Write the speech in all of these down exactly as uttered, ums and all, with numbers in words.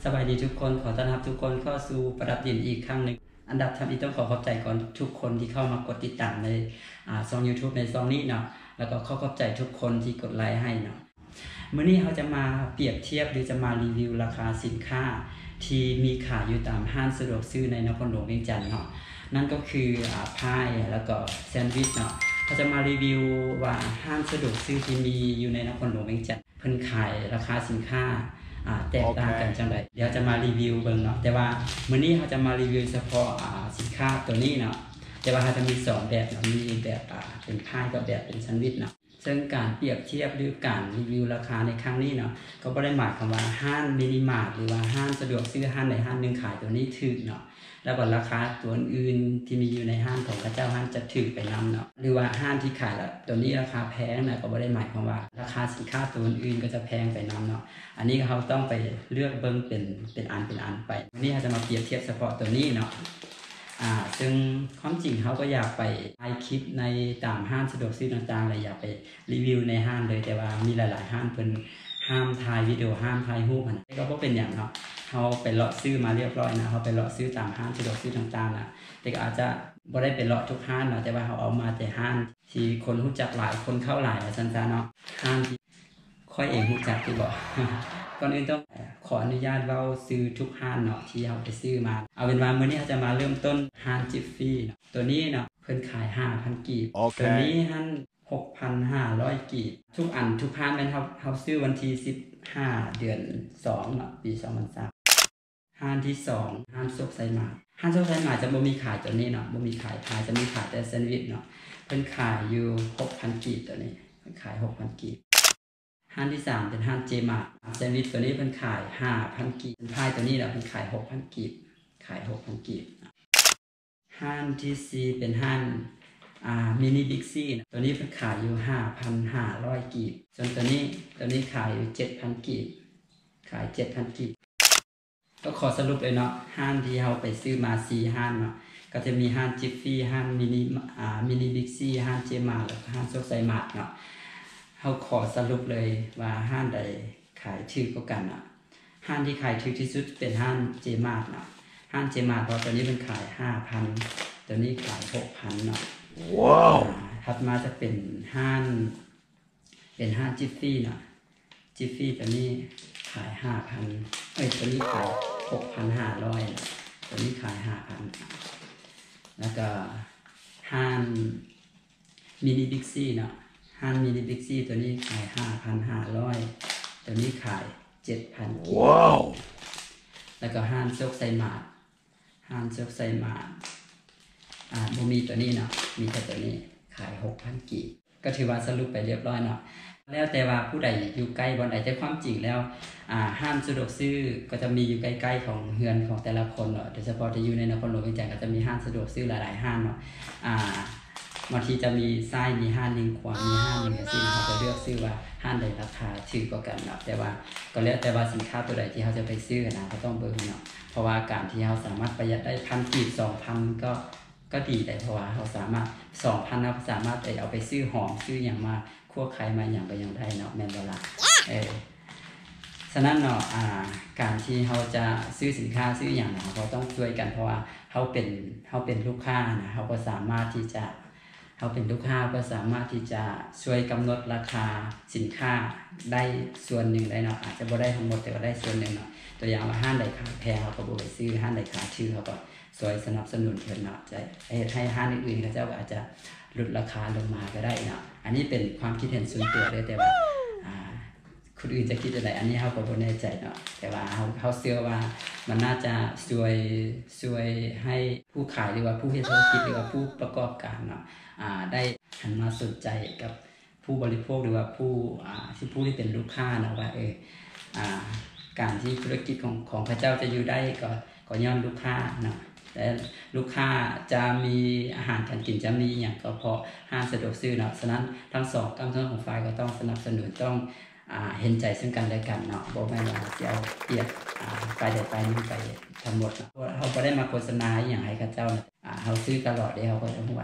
สบายดีทุกคนขอต้อนรับทุกคนเข้าสู่ประดับดินอีกครั้งหนึ่งอันดับทำอีกต้องขอขอบใจก่อนทุกคนที่เข้ามากดติดตามในช่อง YouTube ในช่องนี้เนาะแล้วก็ขอขอบใจทุกคนที่กดไลค์ให้เนาะมื้อนี้เราจะมาเปรียบเทียบหรือจะมารีวิวราคาสินค้าที่มีขายอยู่ตามห้างสะดวกซื้อในนครหลวงเวียงจันทร์เนาะนั่นก็คือพายแล้วก็แซนด์วิชเนาะเราจะมารีวิวว่าห้างสะดวกซื้อที่มีอยู่ในนครหลวงเวียงจันทร์เพิ่นขายราคาสินค้าแตกต่างกันจังไดเดี๋ยวจะมารีวิวเบิ่งเนาะแต่ว่ามื้อนี้เราจะมารีวิวเฉพาะสินค้าตัวนี้เนาะแต่ว่าเราจะมีสองแบบเนาะมีแบบเป็นพายกับแบบเป็นแซนด์วิชเนาะซึ่งการเปรียบเทียบหรือการรีวิวราคาในครั้งนี้เนาะก็บ่ได้หมายความว่าห้างมินิมาร์ทหรือว่าห้างสะดวกซื้อห้างใดห้างหนึ่งขายตัวนี้ถูกเนาะแล้วก็ราคาตัวอื่นที่มีอยู่ในห้างของพระเจ้าห้างจะถูกไปนำเนาะหรือว่าห้างที่ขายแล้วตัวนี้ราคาแพงนะก็บ่ได้หมายความว่าราคาสินค้าตัวอื่นก็จะแพงไปนำเนาะอันนี้เราต้องไปเลือกเบิ่งเป็นเป็นอันเป็นอันไปวันนี้เราจะมาเปรียบเทียบเฉพาะตัวนี้เนาะอ่าซึ่งความจริงเขาก็อยากไปถ่ายคลิปในตามห้างสะดวกซื้อต่างๆเลยอยากไปรีวิวในห้างเลยแต่ว่ามีหลายๆห้างเพิ่นห้ามถ่ายวิดีโอห้ามถ่ายรูปมันก็บ่เป็นอย่างเนาะเขาไปเลาะซื้อมาเรียบร้อยนะเขาไปเลาะซื้อตามห้างสะดวกซื้อต่างๆนะแต่ก็อาจจะบ่ได้ไปเลาะทุกห้างเนาะแต่ว่าเขาเอามาแต่ห้างที่คนรู้จักหลายคนเข้าหลายซั่นๆเนาะห้างที่ค่อยเองรู้จักที่บ่ก่อนอื่นต้องขออนุญาตเว้าซื้อทุกห้างเนาะที่เราไปซื้อมาเอาเป็นว่ามื้อนี้เราจะมาเริ่มต้นห้างจิฟฟี่เนาะตัวนี้เนาะเพิ่นขาย ห้าพัน กีบ okay. ตัวนี้หั่น หกพันห้าร้อย กีบทุกอันทุกห้างแม่นเฮาเฮาซื้อวันที่สิบห้าเดือนสองเนาะปีสองพันสามห้างที่สองห้างโซกไซมาห้างโซกไซมาจะบ่มีขายตัวนี้เนาะบ่มีขายขายจะมีขายแต่แซนด์วิชเนาะเพิ่นขายอยู่ หกพัน กีบตัวนี้เพิ่นขาย หกพัน กีบห้างที่สามเป็นห้างเจมาแซนด์วิชตัวนี้เพิ่นขาย ห้าพัน กีบพายตัวนี้แล้วเพิ่นขาย หกพัน กีบขาย หกพัน กีบห้างที่สี่เป็นห้างอ่ามินิบิ๊กซี่ตัวนี้เพิ่นขายอยู่ ห้าพันห้าร้อย กีบส่วนตัวนี้ตัวนี้ขายอยู่ เจ็ดพัน กีบขาย เจ็ดพัน กีบก็ขอสรุปเลยเนาะห้างที่เฮาไปซื้อมาสี่ห้างเนาะก็จะมีห้างจิฟฟี่ห้างมินิอ่ามินิบิ๊กซี่ห้างเจมาแล้วก็ห้างโซกไซมาร์ทเนาะเฮาขอสรุปเลยว่าห้างใดขายถูกกว่ากันเนาะห้างที่ขายถูกที่สุดเป็นห้างเจมาร์ทเนาะห้างเจมาร์ทเพราะตัวนี้เป็นขาย ห้าพัน ตัวนี้ขาย หกพัน เนาะว้าวถัดมาจะเป็นห้างเป็นห้างจิฟฟี่เนาะจิฟฟี่ตัวนี้ขาย ห้าพัน เอ้ยตัวนี้ขาย หกพันห้าร้อย ตัวนี้ขาย ห้าพัน แล้วก็ห้างมินิบิ๊กซี่เนาะห้างมินิบิ๊กซี่ตัวนี้ขาย ห้าพันห้าร้อย ตัวนี้ขาย เจ็ดพัน ว้าวแล้วก็ห้างโซกไซมาร์ทห้างโซกไซมาร์ทอ่าบ่มีตัวนี้เนาะมีแต่ตัวนี้ขาย หกพัน กีบก็ถือว่าสรุปไปเรียบร้อยเนาะแล้วแต่ว่าผู้ใดอยู่ใกล้บ่อนใดแต่ความจริงแล้วอ่าห้างสะดวกซื้อก็จะมีอยู่ใกล้ๆของเฮือนของแต่ละคนเนาะโดยเฉพาะที่อยู่ในนครหลวงเวียงจันทร์ก็จะมีห้างสะดวกซื้อหลายๆห้างเนาะอ่าบางทีจะมีซ้ายมีห้างนึงขวามีห้างนึงจังซี่เขาจะเลือกซื้อว่าห้างใดราคาถูกกว่ากันเนาะแต่ว่าก็แล้วแต่ว่าสินค้าตัวใดที่เขาจะไปซื้อนะก็ต้องเบิ่งเนาะเพราะว่าการที่เขาสามารถประหยัดได้ หนึ่งพัน กีบ สองพัน ก็ก็ดีแต่เพราะว่าเขาสามารถ สองพัน เราสามารถไปเอาไปซื้อหอมซื้ออย่างมาคั่วไข่มาอย่างก็ยังได้เนาะแม่นบ่ล่ะเออฉะนั้นเนาะอ่าการที่เขาจะซื้อสินค้าซื้ออย่างเนาะเขาต้องช่วยกันเพราะว่าเขาเป็นเขาเป็นลูกค้านะเขาก็สามารถที่จะเขาเป็นลูกค้าก็สามารถที่จะช่วยกำหนดราคาสินค้าได้ส่วนหนึ่งได้เนาะอาจจะบ่ได้ทั้งหมดแต่ก็ได้ส่วนหนึ่งเนาะตัวอย่างว่าห้างใดขายแพงเขาก็บ่ไปซื้อห้างใดขายชื่อเขาก็สวยสนับสนุนเพิ่นเนาะจะให้ห้างอื่นๆเขาเจ้าก็อาจจะลดราคาลงมาก็ได้เนาะอันนี้เป็นความคิดเห็นส่วนตัวเลยแต่ว่าอ่าคนอื่นจะคิดอะไรอันนี้เฮาก็บ่แน่ใจเนาะแต่ว่าเฮาเฮาเชื่อว่ามันน่าจะช่วยช่วยให้ผู้ขายหรือว่าผู้เฮ็ดธุรกิจหรือว่าผู้ประกอบการเนาะอ่าได้หันมาสนใจกับผู้บริโภคหรือว่าผู้อ่าที่ผู้ที่เป็นลูกค้าเนาะว่าเอออ่าการที่ธุรกิจของของพระเจ้าจะอยู่ได้ก็ก็ย้อนลูกค้าเนาะแต่ลูกค้าจะมีอาหารการกินจะมีอย่างก็เพราะห้างสะดวกซื้อเนาะฉะนั้นทั้งสองทั้งสองของฝ่ายก็ต้องสนับสนุนต้องอ่าเห็นใจซึ่งกันและกันเนาะบ่แม่นว่าจะเอาเปรียบอ่าฝ่ายใดฝ่ายหนึ่งไปทั้งหมดเนาะเฮาบ่ได้มาโฆษณาอีหยังให้กับเจ้าอ่าเฮาซื้อตลอดเด้เฮาก็ต้องไว้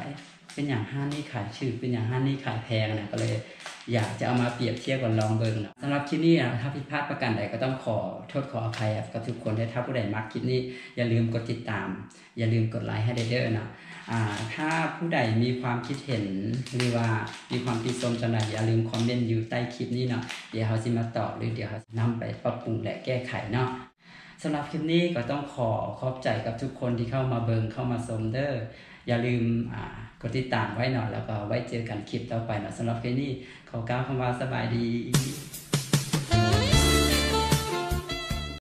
เป็นอย่างห้านนี่ขายชื่อเป็นอย่างห้านนี่ขายแพงนะก็เลยอยากจะเอามาเปรียบเทียบกับลองเบิ่งนะสำหรับคลิปนี้นะถ้าผิดพลาดประการใดก็ต้องขอโทษขออภัยกับทุกคนถ้าผู้ใดมักคลิปนี้อย่าลืมกดติดตามอย่าลืมกดไลค์ให้เด้อๆนะอ่าถ้าผู้ใดมีความคิดเห็นหรือว่ามีความคิดชมจังไดอย่าลืมคอมเมนต์อยู่ใต้คลิปนี้เนาะเดี๋ยวเขาสิมาตอบหรือเดี๋ยวเขานำไปปรับปรุงและแก้ไขเนาะสำหรับคลิปนี้ก็ต้องขอขอบใจกับทุกคนที่เข้ามาเบิงเข้ามาชมเด้ออย่าลืมอ่ากดติดตามไว้หน่อยแล้วก็ไว้เจอกันคลิปต่อไปเนาะสำหรับคลิปนี้ขอกล่าวคำว่าสบายดี